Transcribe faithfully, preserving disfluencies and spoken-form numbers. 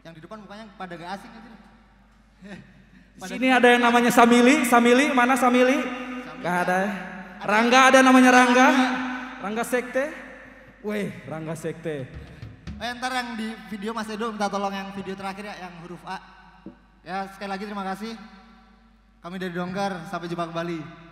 Yang di depan mukanya pada gak asing aja. Di sini ada yang namanya Samili, Samili, mana Samili? Gak ada. Rangga ada namanya Rangga. Rangga Sekte. Weh, Rangga Sekte. Eh, ntar yang di video Mas Edo minta tolong yang video terakhir ya, yang huruf A. Ya sekali lagi terima kasih. Kami dari Dongkar, sampai jumpa kembali.